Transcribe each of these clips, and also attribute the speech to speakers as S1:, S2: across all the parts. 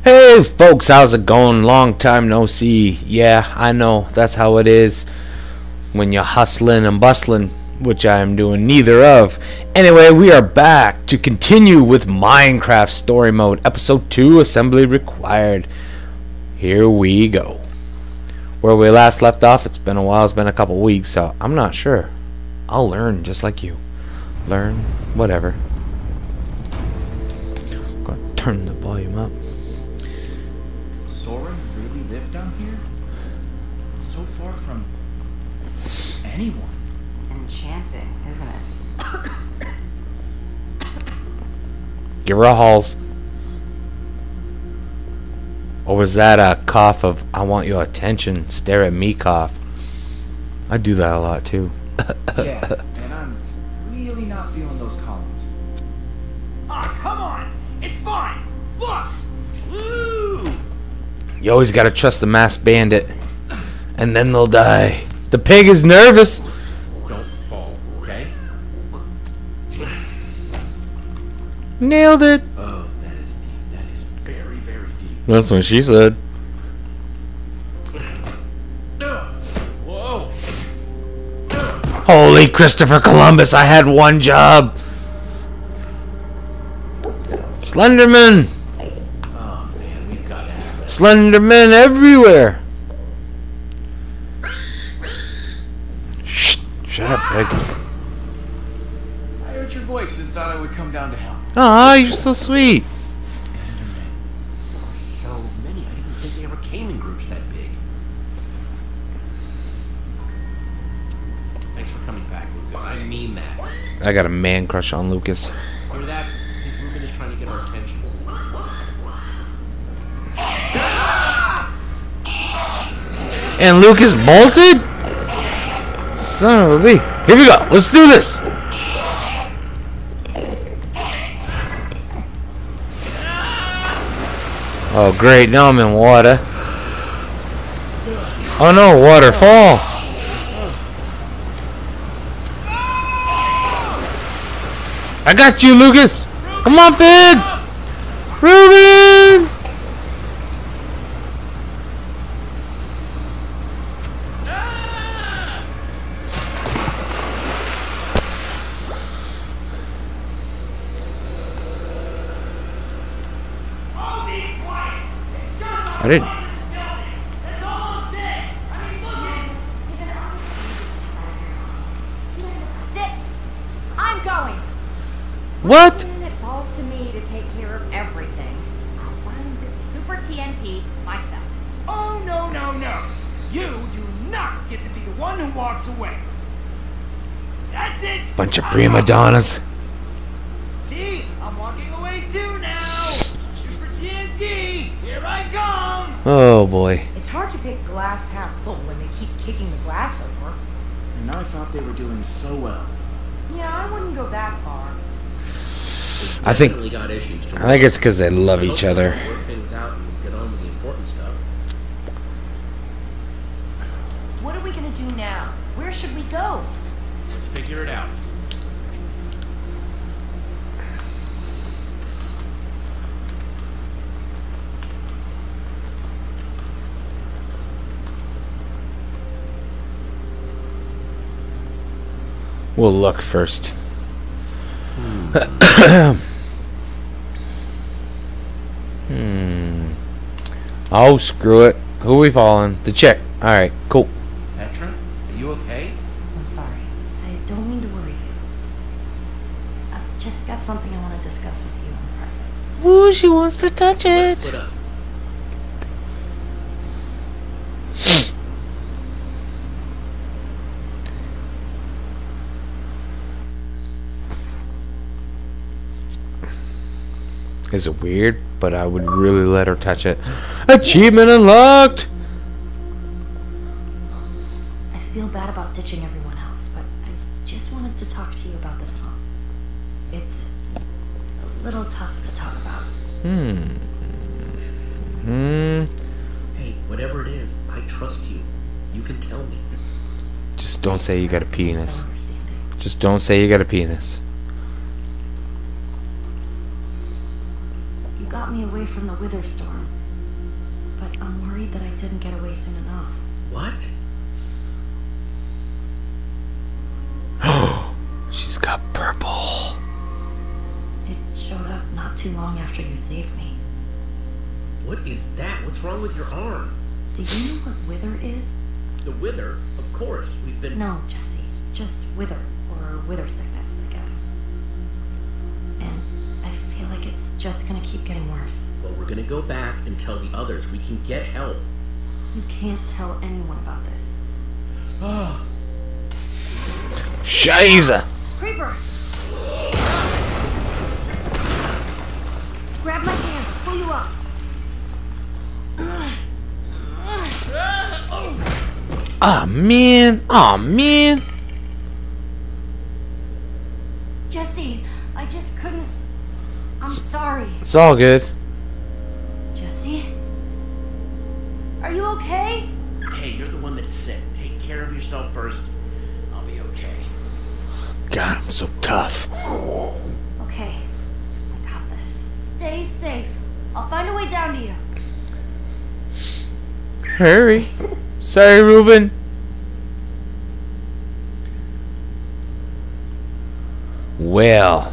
S1: Hey folks, how's it going? Long time no see. Yeah, I know, that's how it is when you're hustling and bustling, which I am doing neither of. Anyway, we are back to continue with Minecraft Story Mode, Episode 2, Assembly Required. Here we go. Where we last left off, it's been a while, it's been a couple weeks, so I'm not sure. I'll learn just like you. Learn, whatever. I'm gonna turn the volume up.
S2: Soren really lived down here? It's so far from anyone.
S3: Enchanting, isn't it?
S1: Give her a halls. Or was that a cough of I want your attention, stare at me cough? I do that a lot too.
S2: Yeah, and I'm really not feeling those columns. Ah, come on! It's fine! Look! Woo!
S1: You always gotta trust the masked bandit. And then they'll die. The pig is nervous.
S2: Don't fall, okay?
S1: Nailed it.
S2: Oh, that is deep. That is very, very deep.
S1: That's what she said.
S2: Whoa!
S1: Holy Christopher Columbus, I had one job. Slenderman.
S2: Oh man, we've got to have this.
S1: Slenderman everywhere. Shh, shut up, pig.
S2: I heard your voice and thought I would come down to help.
S1: Aw, you're so sweet.
S4: So many, I didn't think they ever came in groups that big. Thanks for coming back, Lucas. I mean that.
S1: I got a man crush on Lucas.
S4: Hear that? I think Ruben is trying to get our attention.
S1: And Lucas bolted? Son of a bee. Here we go. Let's do this. Oh, great. Now I'm in water. Oh, no. Waterfall. I got you, Lucas. Come on, pig. Ruben. I didn't.
S3: Sit! I'm going!
S1: What?
S3: And it falls to me to take care of everything. I'll run this Super TNT myself.
S2: Oh, no, no, no. You do not get to be the one who walks away. That's it.
S1: Bunch of prima donnas.
S2: See? I'm walking away too now. Super TNT. Here I come.
S1: Oh boy.
S3: It's hard to pick glass half full when they keep kicking the glass over.
S2: And I thought they were doing so well.
S3: Yeah, I wouldn't go that far.
S1: I think
S4: Definitely got issues to
S1: it's because they love each other.
S4: Work things out and get on with the important stuff.
S3: What are we gonna do now? Where should we go?
S4: Let's figure it out.
S1: We'll look first. Oh, screw it. Who we following? The chick. Alright, cool.
S4: Petra, are you okay?
S3: I'm sorry. I don't mean to worry you. I've just got something I want to discuss with you in private.
S1: Ooh, she wants to touch
S4: Let's
S1: it.
S4: split up.
S1: Is it weird? But I would really let her touch it. Achievement unlocked!
S3: I feel bad about ditching everyone else, but I just wanted to talk to you about this all. It's a little tough to talk about.
S4: Hey, whatever it is, I trust you. You can tell me.
S1: Just don't say you got a penis.
S3: So understanding.
S1: Just don't say you got a penis.
S3: You got me away away from the wither storm. But I'm worried that I didn't get away soon enough.
S4: What?
S1: She's got purple.
S3: It showed up not too long after you saved me.
S4: What is that? What's wrong with your arm?
S3: Do you know what wither is?
S4: The wither? Of course. We've been...
S3: No, Jesse. Just wither, or wither sickness, I guess. And I feel like it's just gonna keep getting worse.
S4: Well, we're gonna go back and tell the others we can get help.
S3: You can't tell anyone about this.
S4: Oh.
S1: Scheiße!
S3: Creeper! Grab my hand, I'll pull you up.
S1: Ah, man! Ah, man!
S3: Jesse, I just couldn't... I'm sorry.
S1: It's all good.
S3: Jesse? Are you okay?
S4: Hey, you're the one that's sick. Take care of yourself first. I'll be okay.
S1: God, I'm so tough.
S3: Okay, I got this. Stay safe. I'll find a way down to you.
S1: Hurry. Sorry, Ruben. Well,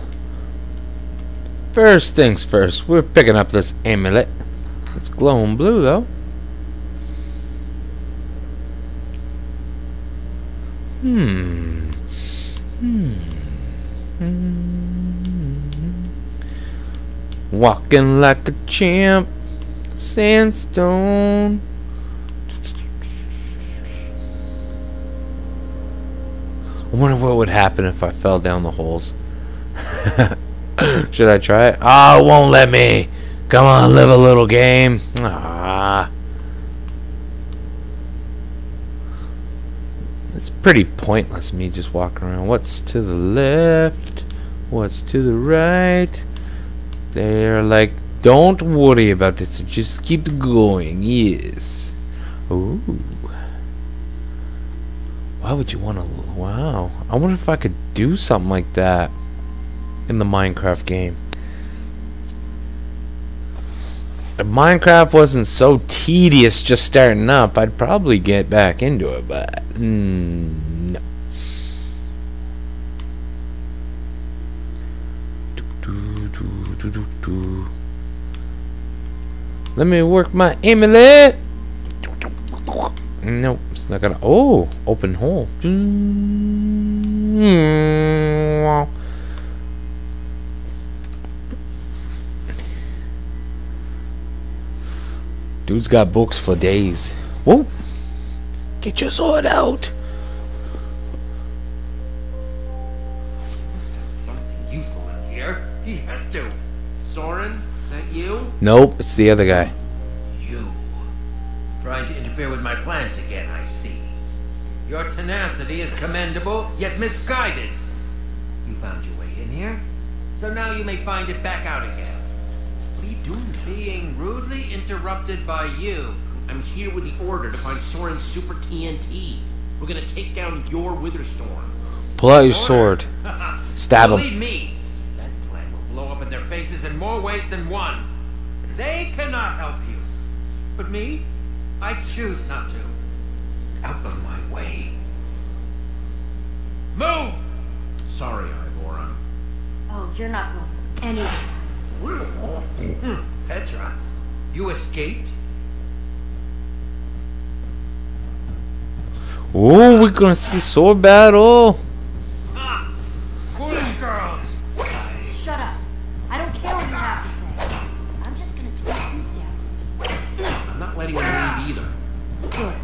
S1: first things first, we're picking up this amulet. It's glowing blue, though. Walking like a champ. Sandstone. I wonder what would happen if I fell down the holes. Should I try it? Oh, it won't let me. Come on, live a little game. Ah. It's pretty pointless me just walking around. What's to the left? What's to the right? They're like, don't worry about it. Just keep going. Yes. Ooh. Why would you want to... Wow. I wonder if I could do something like that in the Minecraft game. If Minecraft wasn't so tedious just starting up, I'd probably get back into it, but... no. Let me work my amulet. Nope, it's not gonna. Oh, open hole. Dude's got books for days. Whoa! Get your sword out.
S5: Something useful in here. He has to.
S4: Soren, is that you?
S1: Nope, it's the other guy.
S5: You. Trying to interfere with my plans again, I see. Your tenacity is commendable, yet misguided. You found your way in here, so now you may find it back out again.
S4: What are you doing now?
S5: Being rudely interrupted by you.
S4: I'm here with the order to find Soren's Super TNT. We're gonna take down your Witherstorm.
S1: Pull out your sword. Stab him.
S5: Believe me, that plan will blow up in their faces in more ways than one. They cannot help you. But me, I choose not to. Out of my way. Move!
S4: Sorry, Ivora.
S3: Oh, you're not going anywhere.
S5: Petra, you escaped?
S1: Oh, we're gonna see sword battle.
S5: Foolish girl!
S3: Shut up. I don't care what you have to say. I'm just gonna take you down.
S4: I'm not letting him leave either.
S3: Good.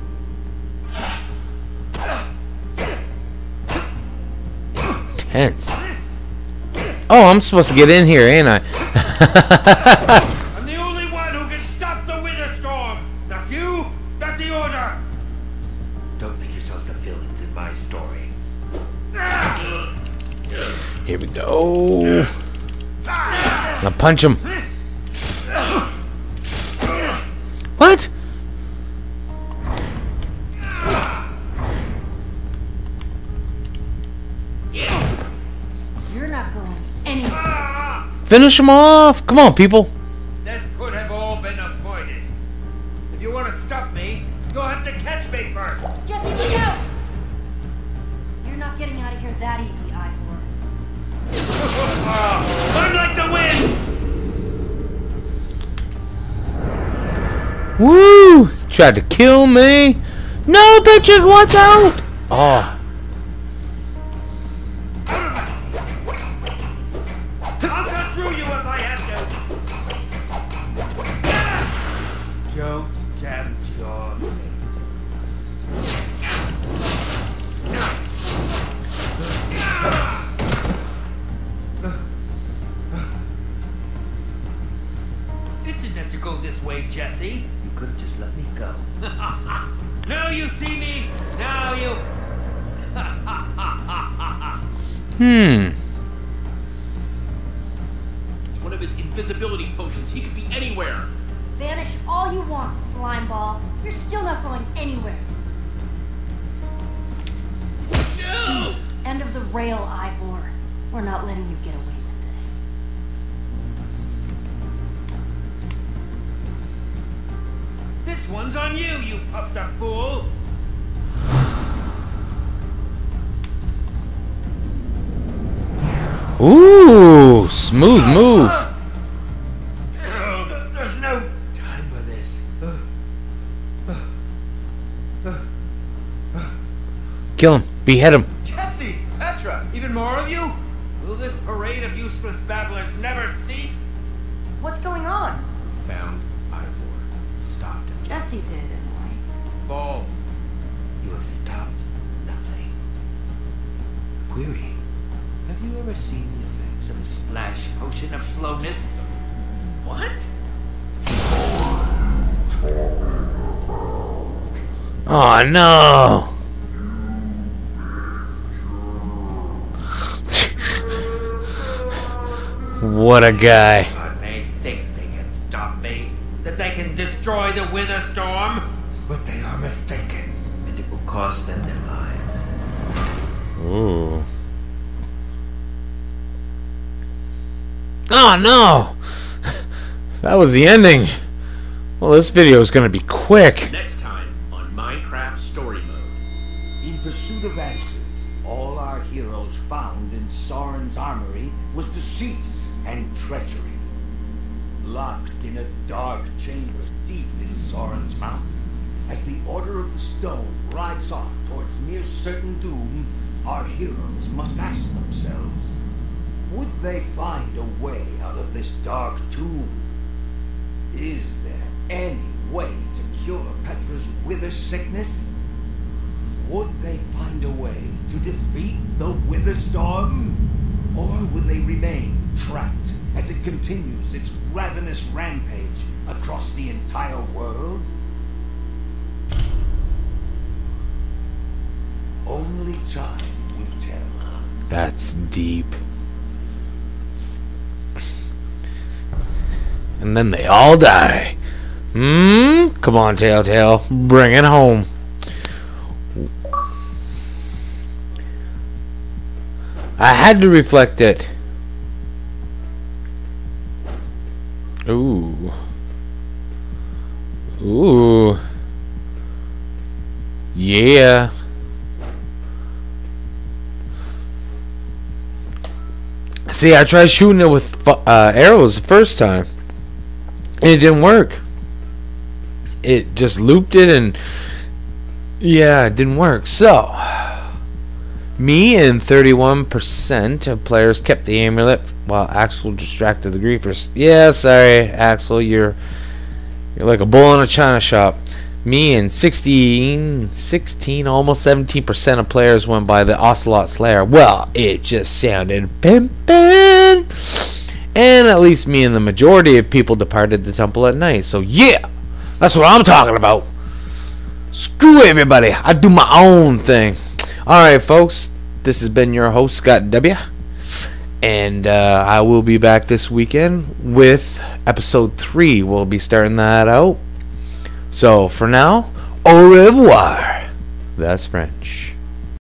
S1: Tense. Oh, I'm supposed to get in here, ain't I?
S5: I'm the only one who can stop the Witherstorm! Not you, not the Order! Don't make yourselves the villains in my story.
S1: Here we go. Now punch him. What?
S3: You're not going anywhere.
S1: Finish him off. Come on, people.
S5: There's disappointed. If you want to stop me, you'll have to catch me first.
S3: Jesse, look out! You're not getting out of here that easy, Ivor.
S5: I'm like the wind!
S1: Woo! Tried to kill me. No, bitches, watch out! Oh.
S5: I'll cut through you if I have to. Don't tempt your fate. It didn't have to go this way, Jesse. You could have just let me go. Now you see me. Now you.
S4: It's one of his invisibility potions. He could be anywhere.
S3: Vanish all you want, slime ball. You're still not going anywhere.
S4: No!
S3: End of the rail, Ivor. We're not letting you get away with this.
S5: This one's on you, you puffed up fool.
S1: Ooh, smooth move.
S5: There's no time for this.
S1: Kill him. Behead him.
S2: Jesse! Petra!
S5: Even more of you? Will this parade of useless babblers never cease?
S2: What's going on?
S4: Found Ivor. Stopped him.
S3: Jesse did, anyway.
S5: False. You have stopped nothing. Query. Have you ever seen the effects of a splash potion of slowness?
S4: What?
S1: Oh no. What a guy.
S5: God may think they can stop me, that they can destroy the Wither Storm, but they are mistaken, and it will cost them their lives.
S1: Ooh. Oh no! That was the ending. Well, this video is gonna be quick.
S4: Next time on Minecraft Story Mode.
S6: In pursuit of answers, all our heroes found in Soren's armory was deceit and treachery. Locked in a dark chamber deep in Soren's mountain, as the Order of the Stone rides off towards near certain doom, our heroes must ask themselves, would they find a way out of this dark tomb? Is there any way to cure Petra's wither sickness? Would they find a way to defeat the Wither Storm? Or would they remain trapped as it continues its ravenous rampage across the entire world? Only time will tell.
S1: That's deep. And then they all die. Come on, Telltale. Bring it home. I had to reflect it. Ooh. Ooh. Yeah. See, I tried shooting it with arrows the first time, and it didn't work. It just looped it, and yeah, it didn't work. So, me and 31% of players kept the amulet while Axel distracted the griefers. Yeah, sorry, Axel, you're like a bull in a china shop. Me and 16, almost 17% of players went by the Ocelot Slayer. Well, it just sounded pimpin'. And at least me and the majority of people departed the temple at night. So yeah, that's what I'm talking about. Screw everybody. I do my own thing. Alright, folks. This has been your host, Scott W. And I will be back this weekend with episode 3. We'll be starting that out. So, for now, au revoir. That's French.